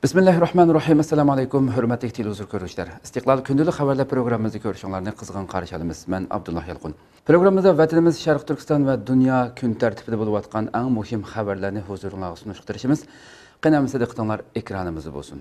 Bismillahirrahmanirrahim. Assalamu alaykum. Hurmatli televizor ko'ruvchilar. Istiqlol kundalik xabarlar programmamizni ko'rishinglarni qizg'in qarshi olamiz. Men Abdullah Yalqun. Programmamizda vatanimiz Sharq Turkiston va dunyo kun tartibida bo'lib o'tgan eng muhim xabarlarni huzuringizga sunishtirishimiz. Qanamizda diqqatinglar ekranimizda bo'lsin.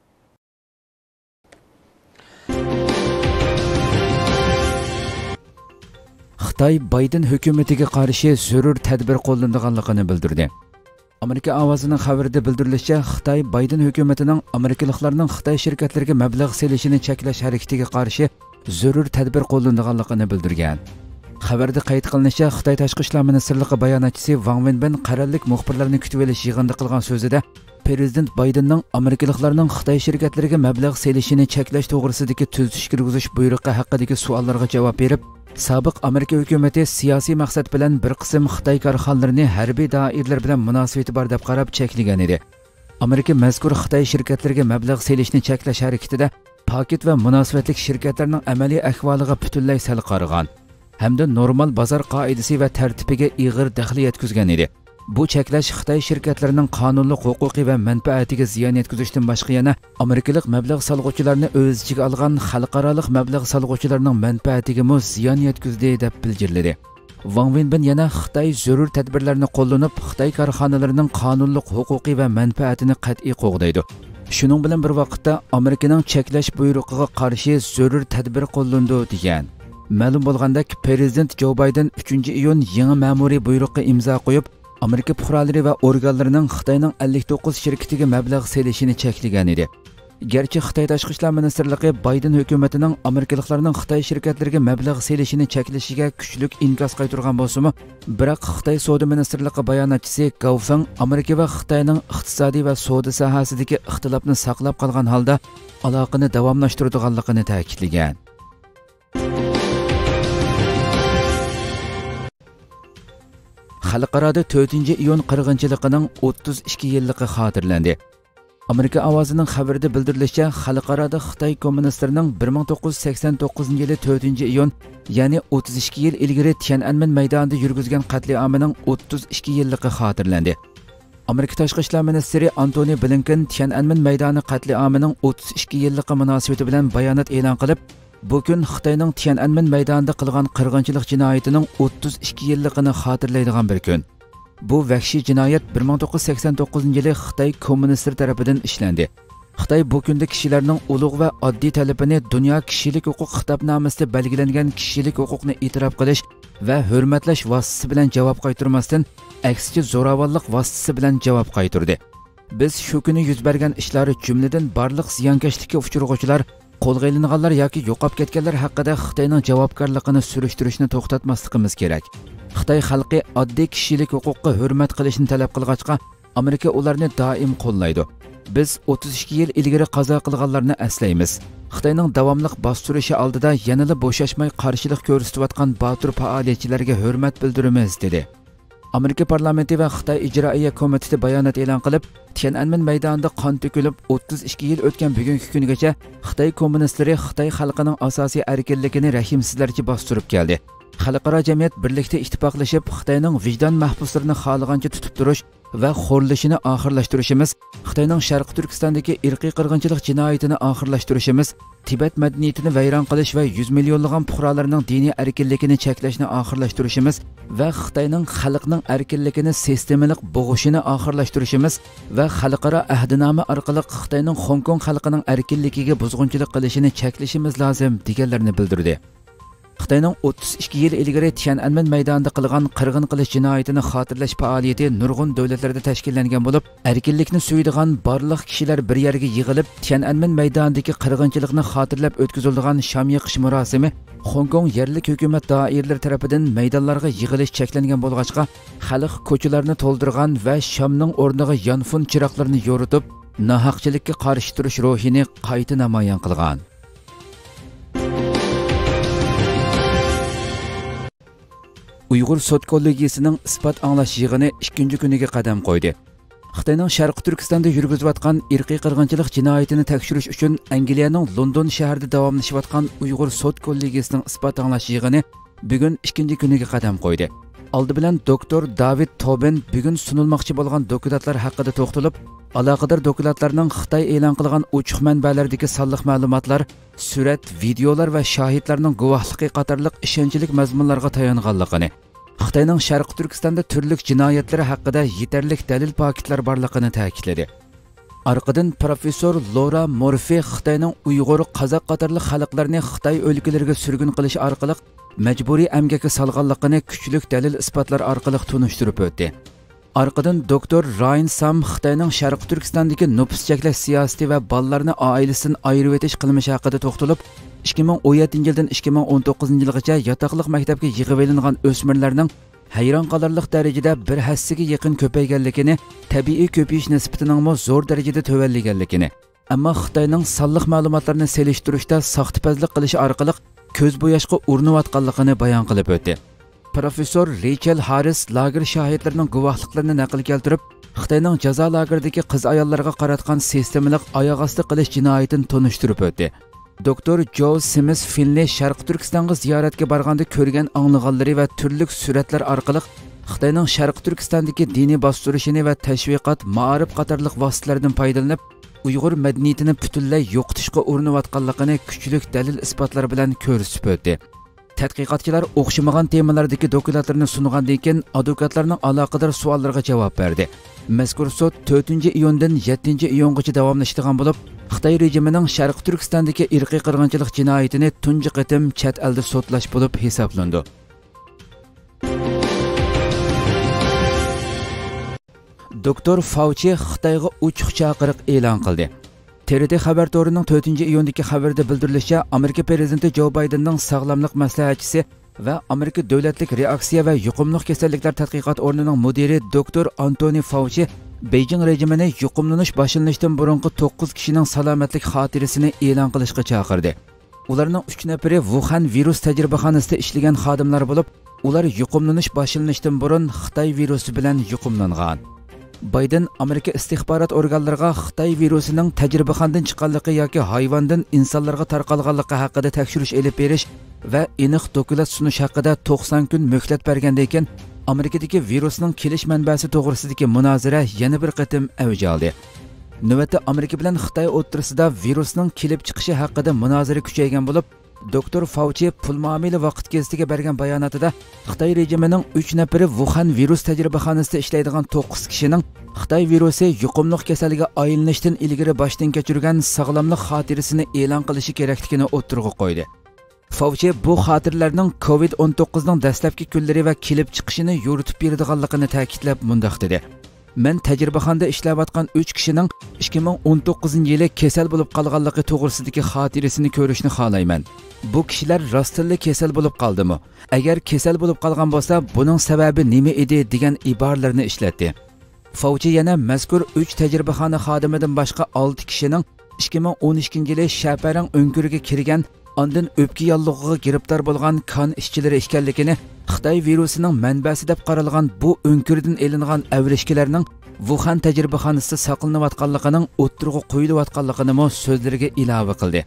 Xitoy Bayden hukumatiga qarshi zarur tadbir qo'llanganligini bildirdi. Amerika ovozining xabarida bildirilishicha, Xitoy Bayden hukumatining Amerikaliklarning Xitoy shirkatlariga mablag' selishini cheklash harakatiga qarshi zarur tadbir qo'llanganligini bildirgan. Xabarda qayd qilinishicha, Xitoy tashqi ishlar ministrligi bayonotchisi Wang Wenbin qarorlik muxbirlarni kutib olish yig'inida qilgan so'zida Prezident Baydenning Amerikaliklarning Xitoy shirkatlariga mablag' selishini cheklash to'g'risidagi tuzatish kirgizish buyrug'i haqidagi savollarga javob berib, sobiq Amerika hukumati siyosiy maqsad bilan bir qism Xitoy korxonalarini harbiy doiralar bilan munosabati bor deb qarab cheklagan edi. Amerika mazkur Xitoy shirkatlariga mablag' selishni cheklash harakatida paket va munosabatlik shirkatlarning amaliy ahvoliga butunlay sal qaragan hamda normal bozor qoidasi va tartibiga ig'ir daxl yetkazgan edi. Bu cheklash Xitoy shirkatlarining qonunli huquqiy va manfaatiga ziyon yetkazishdan boshqa yana Amerikalik mablag' solg'uvchilarni o'z ichiga olgan xalqaro mablag' solg'uvchilarning manfaatiga mo ziyon yetkazdi deb bildirildi. Wang Wenbin yana Xitoy zarur tadbirlarni qo'llanib, Xitoy korxonalarining qonunli huquqiy va manfaatini qat'iy qo'g'daydi. Shuning bilan bir vaqtda Amerikaning cheklash buyrug'iga qarshi zarur tadbir qo'llandi degan. Ma'lum bo'lgandek, Prezident Joe Biden 3-iyun yangi ma'muriy buyruqqa imzo qo'yib, Amerika fuqarolari va organlarining Xitoyning 59 shirkatiga mablag' selishini cheklagan edi. Garchi Xitoy tashqi ishlar ministrligi Bayden hukumatining Amerikaliklarning Xitoy shirkatlariga mablag' selishini cheklashiga kuchlik inkos qaytargan bo'lsa-mu, biroq Xitoy savdo ministrligi bayonotchisi Gao Feng Amerika va Xitoyning iqtisodiy va savdo sohasidagi ixtilofni saqlab qolgan holda aloqani davomlashtiradiganligini ta'kidlagan. Xalqarada 4-iyun qirg'inchiligining 32 yilligi xotirlandi. Amerika ovozining xabarida bildirilishicha, xalqarada Xitoy kommunistlarining 1989-yili 4-iyun, ya'ni 32 yil ilgari Tiananmen maydonida yurgizgan qatliamining 32 yilligi xotirlandi. Amerika tashqi ishlar ministri Antony Blinken Tiananmen maydoni qatliamining 32 yilligi munosabati bilan bayonot e'lon qilib, bu kun Xitoyning Tiananmen maydonida qilgan qirg'inchilik jinoyatining 32 yilligini xotirlaydigan bir kun. Bu vahshiy jinoyat 1989-yili Xitoy kommunistlari tomonidan ishlandi. Xitoy bu kunda kishilarning ulug' va oddiy talabini dunyo kishilik huquq xitobnomasida belgilangan kishilik huquqni e'tirof qilish va hurmatlash vositasi bilan javob qaytarmasdan, aksicha zo'ravonlik vositasi bilan javob qaytardi. Biz shu kuni yuz bergan ishlar jumladan barliq ziyonkashlikka uchrag'uvchilar, qo'lga ilinganlar yoki yo'qolib ketganlar haqida Xitoyning javobgarligini surishtirishni to'xtatmasligimiz kerak. Xitoy xalqi oddiy kishilik huquqqa hurmat qilishni talab qilgachqa, Amerika ularni doim qo'llaydi. Biz 32 yil ilgari qazo qilganlarni eslaymiz. Xitoyning davomli bostirishi oldida yanada bo'shashmay qarshilik ko'rsatayotgan botir faoliyatchilarga hurmat bildiramiz dedi. Amerika parlamenti va Xitoy ijroiya komiteti bayonot e'lon qilib, Tiananmen maydonida qon to'kilib 32 yil o'tgan bugungi kungacha Xitoy kommunistlari Xitoy xalqining asosiy erkinligini rahimsizlarcha bostirib keldi. Xalqaro jamiyat birlikda ittifoqlashib, Xitoyning vijdon mahbuslarini xohlagancha tutib turish va xo'rlashini oxirlashtirishimiz, Xitoyning Sharq Turkistondagi irqiy qirg'inchilik jinoyatini oxirlashtirishimiz, Tibet madaniyatini vayron qilish va 100 millionlagan fuqarolarning diniy erkinligini cheklashni oxirlashtirishimiz va Xitoyning xalqning erkinligini sistemalik bo'g'ishini oxirlashtirishimiz va xalqaro ahdnoma orqali Xitoyning Hong Kong xalqining erkinligiga buzg'unchilik qilishini cheklashimiz lozim deganlarni bildirdi. Xitoyning 32 yil ilgari Tiananmen maydonida qilgan qirg'in qilish jinoyatini xotirlash faoliyati nurg'un davlatlarda tashkillangan bo'lib, erkinlikni suydigan barliq kishilar bir yerga yig'ilib, Tiananmen maydonidagi qirg'inchilikni xotirlab o'tkaziladigan sham yoqish murosimi Hong Kong yerlik hukumat doiralari tomonidan maydonlarga yig'ilish cheklangan bo'lg'achqa, xalq ko'chalarni to'ldirgan va shamning o'rniga yonfun chiroqlarini yoritib, nohaqchilikka qarshi turish ruhini qayta namoyon qilgan. Uyg'ur sud kollegiyasining isbot anglash yig'ini 2-kuniga qadam qo'ydi. Xitoyning Sharq Turkistonda yurgizayotgan irqiy qirg'inchilik jinoyatini tekshirish uchun Angliyaning London shahrida davomlashayotgan Uyg'ur sud kollegiyasining isbot anglash yig'ini bugun 2-kuniga qadam qo'ydi. Oldi bilan doktor David Tobin bugun sunilmoqchi bo'lgan dokladlar haqida to'xtalib, aloqador dokladlarning Xitoy e'lon qilgan ochiq manbalardagi sonliq ma'lumotlar, surat, videolar va shohidlarning guvohligi qatorliq ishonchli mazmunlarga tayanganligini, Xitoyning Sharq Turkistonda turli jinoyatlari haqida yetarlik dalil paketlar borligini ta'kidladi. Arqadan professor Laura Morphy Xitoyning Uyg'ur, Qozoq qatorli xalqlarni Xitoy o'lkalariga surgun qilish orqali majburiy emgakka solganligini kuchli dalil isbotlar orqali tunishtirib o'tdi. Arqadan doktor Ryan Sam Xitoyning Sharq Turkistondagi nüfus cheklash siyosati va bolalarni oilasidan ayirib etish qilmishi haqida to'xtalib, 2017-yildan 2019-yilgacha yotoqliq maktabga yig'ib olingan o'smirlarning hayron qolarliq darajada bir hassiga yaqin ko'payganligini, tabiiy ko'payish nisbatining zo'r darajada tuvanliganligini, ammo Xitoyning sonliq ma'lumotlarni selishtirishda soxtapazlik qilish orqali ko'z bo'yashga urinayotganligini bayon qilib o'tdi. Professor Rachel Harris lager shohidlarining guvohliklarini naql keltirib, Xitoyning jazo lageridagi qiz ayollarga qaratgan sistemalik oyoq osti qilish jinoyatini tunishtirib o'tdi. Doktor Joe Simmons Finley Sharq Turkistonga ziyoratga borganda ko'rgan anglaganlari va turli suratlar orqali Xitoyning Sharq Turkistondagi diniy bostirishini va tashviqot, ma'rif qatorliq vositalardan foydalanib, Uyg'ur madaniyatini butunlay yo'qotishga urinayotganligini kuchli dalil isbotlar bilan ko'rsatib o'tdi. Tadqiqotchilar o'xshamagan temalardagi dokladlarni sungandan keyin advokatlarning aloqador savollariga javob berdi. Mazkur sud 4-iyundan 7-iyungacha davomlashadigan bo'lib, Xitoy rejimining Sharq Turkistondagi irqiy qirg'inchilik jinoyatini tunji qatim chet elda sudlash bo'lib hisoblandi. Doktor Fauci Xitoyga uchiq chaqiriq e'lon qildi. TRT xabar to'rining 4-iyundagi xabarda bildirilishicha, Amerika prezidenti Joe Bidenning sog'lomlik maslahatchisi va Amerika davlatlik reaksiya va yuqumli kasalliklar tadqiqot o'rnining mudiri doktor Anthony Fauci Beijing rejimini yuqumlanish boshlanishdan burungi 9 kishining salomatlik xotirasini e'lon qilishga chaqirdi. Ularning 3 nafari Wuhan virus tajribaxonasida ishlagan xodimlar bo'lib, ular yuqumlanish boshlanishdan burun Xitoy virusi bilan yuqumlangan. Biden Amerika istixborot organlariga Xitoy virusining tajribaxonadan chiqqanligi yoki hayvondan insonlarga tarqalganligi haqida tekshirish elib berish va aniq doklad sunish haqida 90 kun muhlat bergandan keyin Amerikadagi virusning kelish manbasi to'g'risidagi munozara yana bir qatim avj oldi. Navbatda Amerika bilan Xitoy o'rtasida virusning kelib chiqishi haqida munozara kuchaygan bo'lib, doktor Fauci pul muomala vaqt kezdiga bergan bayonotida Xitoy rejimining 3 nafari Wuhan virus tajribaxonasida ishlaydigan 9 kishining Xitoy virusi yuqumli kasalligiga aylanishdan ilgari boshdan kechirgan sog'lomlik xotirasini e'lon qilishi kerakligini o'ttirg'i qo'ydi. Fauci bu xotirlarning COVID-19 ning dastlabki kunlari va kelib chiqishini yoritib beradiganligini ta'kidlab mundaq dedi. Men tajribaxonada ishlayotgan 3 kishining 2019-yili kasal bo'lib qolganligi to'g'risidagi xotirasini ko'rishni xohlayman. Bu kishilar rostilla kasal bo'lib qoldimi? Agar kasal bo'lib qolgan bo'lsa, buning sababi nima edi degan iboralarni ishlatdi. Fauci yana mazkur 3 tajribaxona xodimidan boshqa 6 kishining 2012-yili Shaparang o'nkiriga kirgan, ondan o'pka yollig'iga giribdor bo'lgan kon ishchilari ekanligini, Xitoy virusining manbasi deb qaralgan bu o'nkirdan elingan avrishkilarning Wuhan tajribaxonasida saqlanayotganligining o'ttirg'i qo'yilayotganligini so'zlariga ilova qildi.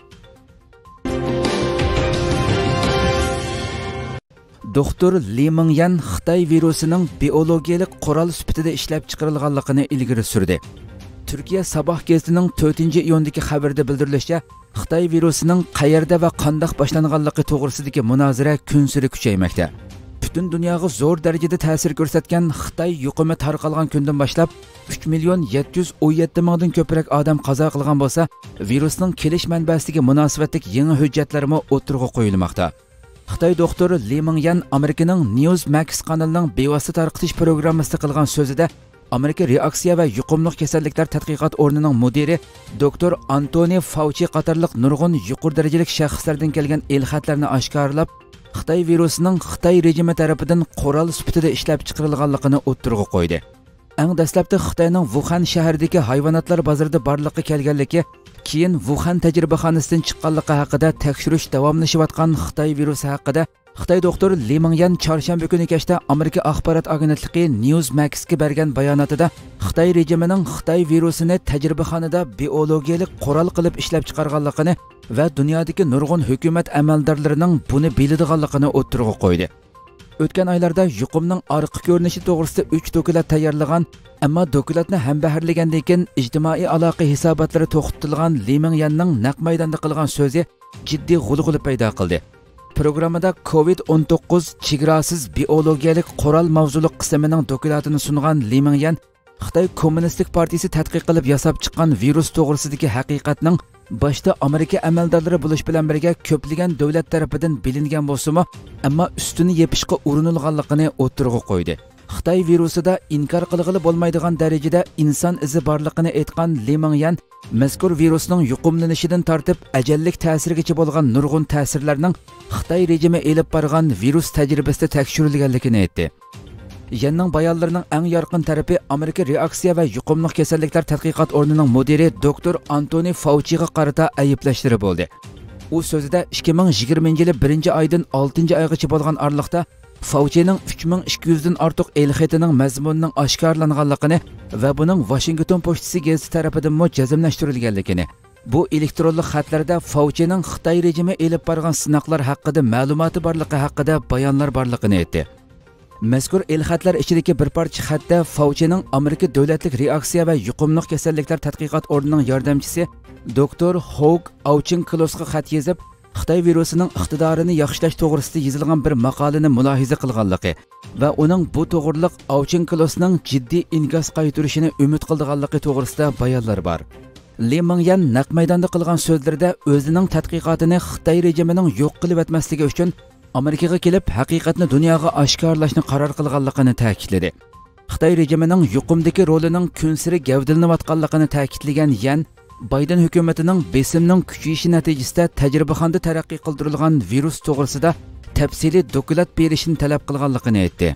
Doktor Li Mingyan Xitoy virusining biologiyalik qurol sifatida ishlab chiqarilganligini ilgari surdi. Turkiya Sabah gazetining 4-iyundagi xabarda bildirilishicha, Xitoy virusining qayerda va qanday boshlanganligi to'g'risidagi munozara kun sari kuchaymoqda. Butun dunyoga zo'r darajada ta'sir ko'rsatgan Xitoy yuqumi tarqalgan kundan boshlab 3,717 mingdan ko'proq odam qazo qilgan bo'lsa, virusning kelish manbasidagi munosabatlik yangi hujjatlarmi o'tirg'i qo'yilmoqda. Xitoy doktori Li Mingyan Amerikaning Newsmax kanalining bevosita tarqatish programmasida qilgan so'zida Amerika reaksiya va yuqumli kasalliklar tadqiqot o'rnining mudiri doktor Anthony Fauci qatorliq nurg'un yuqori darajalik shaxslardan kelgan elxatlarni oshkorlab, Xitoy virusining Xitoy rejimi tarafidan qurol sifatida ishlab chiqarilganligini o'ttirg'i qo'ydi. Eng dastlabda Xitoyning Wuhan shahridagi hayvonotlar bozorida borliqqa kelganligi, keyin Wuhan tajribaxonasidan chiqqanligi haqida tekshirish davomlashayotgan Xitoy virusi haqida Xitoy doktori Li Mingyan chorshanba kuni kechda Amerika axborot agentligi Newsmax'ga bergan bayonotida Xitoy rejimining Xitoy virusini tajribaxonada biologiyalik qurol qilib ishlab chiqarganligini va dunyodagi nurg'un hukumat amaldorlarining buni biladiganligini o'ttirg'i qo'ydi. o'tgan oylarda yuqumning orqa ko'rinishi to'g'risida 3 dokulat tayyorlagan, ammo dokulatni hambaharlagandan keyin ijtimoiy aloqa hisobotlari to'xtatilgan Li Mingyanning naq maydonda qilgan so'zi jiddiy g'ulg'ula paydo qildi. Programmada COVID-19 chegarasiz biologiyalik qoral mavzuliq qismining dokulatini sungan Li Mingyan Xitoy Kommunistik partiyasi tadqiq qilib yasab chiqqan virus to'g'risidagi haqiqatning boshda Amerika amaldorlari bo'lish bilan birga ko'plagan davlat tarafidan bilingan bo'lsa-mu, ammo ustini yepishga urinilganligini o'tirg'i qo'ydi. Xitoy virusida inkor qilg'ili bo'lmaydigan darajada inson izi borligini aytgan Li Mingyan mazkur virusning yuqumlanishidan tortib ajallik ta'sirigacha bo'lgan nurg'un ta'sirlarning Xitoy rejimi elib borgan virus tajribasida tekshirilganligini aytdi. Yanning bayonlarining eng yorqin tarafi Amerika reaksiya va yuqumli kasalliklar tadqiqot o'rnining mudiri doktor Antoni Fauchiga qarata ayblashlari bo'ldi. U so'zida 2020 yili 1-oydan 6-oygacha bo'lgan oraliqda Fauchining 3200 dan ortiq el-xetining mazmunining oshkorlanganligini va buning Washington pochtasi gazeti tarafidan jazmlashtirilganligini, bu elektronlik xatlarda Fauchining Xitoy rejimi elib borgan sinoqlar haqida ma'lumoti borligi haqida bayonlar borligini aytdi. Mazkur el-xatlar ichidagi bir parcha xatda Fauchining Amerika davlatlik reaksiya va yuqumli kasalliklar tadqiqot o'rnining yordamchisi doktor Hog Auchinclosga xat yozib, Xitoy virusining iqtidorini yaxshilash to'g'risida yozilgan bir maqolani mulohiza qilganligi va uning bu to'g'riliq Auchinclosning jiddiy inkas qaytarishini umid qilganligi to'g'risida bayonlar bor. Li Mingyan naq maydonda qilgan so'zlarida o'zining tadqiqotini Xitoy rejimining yo'q qilib o'tmasligi uchun Amerikaga kelib haqiqatni dunyoga oshkorlashni qaror qilganligini ta'kidladi. Xitoy rejimining yuqumdagi rolining kunsiri gavdalanayotganligini ta'kidlagan Yan Bayden hukumatining besimning kuchayishi natijasida tajribaxonada taraqqiy qildirilgan virus to'g'risida tafsiliy dokulat berishni talab qilganligini aytdi.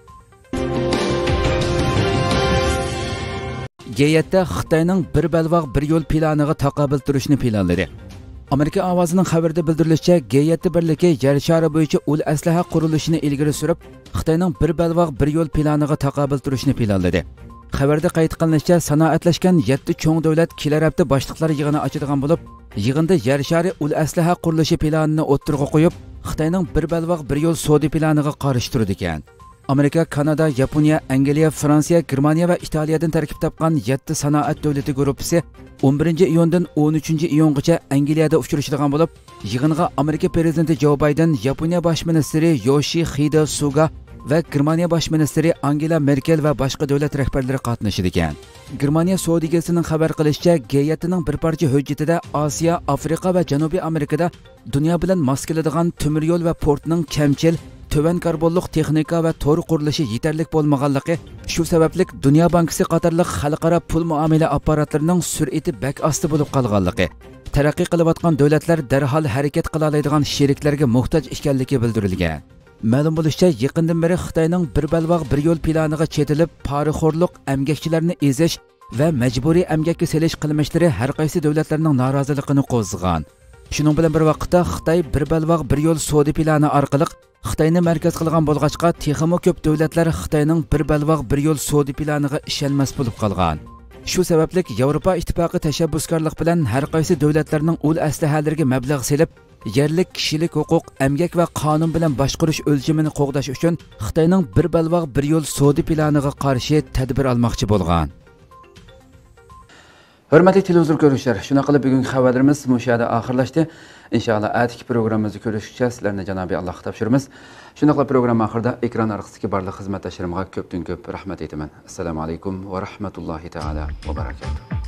Geyatda Xitoyning bir balvoq bir yo'l planiga taqobil turishni planladi. Amerika ovozining xabarida bildirilishicha, G7 birligi yer shari bo'yicha ul aslaha qurilishini ilgari surib, Xitoyning bir balvoq bir yo'l planiga taqobil turishni planladi. Xabarda qayd qilinishicha, sanoatlashgan 7 cho'ng davlat kelar hafta boshliqlar yig'ini ochadigan bo'lib, yig'inda yer shari ul aslaha qurilishi planini o'ttirg'a qo'yib, Xitoyning bir balvoq bir yo'l savdo planiga qarshi turdi ekan. Amerika, Kanada, Yaponiya, Angliya, Fransiya, Germaniya va Italiyadan tarkib topgan 7 sanoat davlati guruhi 11-iyundan 13-iyungacha Angliyada uchrashadigan bo'lib, yig'inga Amerika prezidenti Joe Biden, Yaponiya bosh ministri Yoshihide Suga va Germaniya bosh ministri Angela Merkel va boshqa davlat rahbarlari qatnashadi ekan. Germaniya Saudigasining xabar qilishicha, G7ning bir parcha hujjatida Osiyo, Afrika va Janubiy Amerikada dunyo bilan mos keladigan temir yo'l va portning kamchil töven karbonliq texnika va to'r qurilishi yetarli bo'lmaganligi, shu sababli Dunyo bankisi qatorliq xalqaro pul muomala apparatlarining sur'ati bak osti bo'lib qolganligi, taraqqiy qilayotgan davlatlar darhol harakat qila oladigan sheriklarga muhtoj ekanligi bildirilgan. Ma'lum bo'lishicha, yaqindan beri Xitoyning bir balvoq bir yo'l planiga chetilib, parixo'rlik, emgakchilarni ezish va majburiy emgakka selish qilmishlari har qaysi davlatlarning noroziligini qo'zg'agan. Shuning bilan bir vaqtda Xitoy bir balvoq bir yo'l savdo plani orqali Xitoyni markaz qilgan bo'lg'achqa, texmo ko'p davlatlar Xitoyning bir balvoq bir yo'l savdo planiga ishonmas bo'lib qolgan. Shu sababli Yevropa ittifoqi tashabbuskorlik bilan har qaysi davlatlarning ul aslahalariga mablag' selib, yerlik kishilik huquq, emgak va qonun bilan boshqarish o'lchamini qo'g'dash uchun Xitoyning bir balvoq bir yo'l savdo planiga qarshi tadbir olmoqchi bo'lgan. Hurmatli televizor ko'ruvchilar, shuna qilib bugungi xabarlarimiz mushada oxirlashdi. Inshaalloh atiki programmamizni ko'rishgacha sizlarni Janobiy Allohga topshiramiz. Shuna qilib programma oxirida ekran orqasidagi barliq xizmatdoshlarimga ko'pdan ko'p rahmat aytaman. Assalomu alaykum va rahmatullohi taala va barakatuh.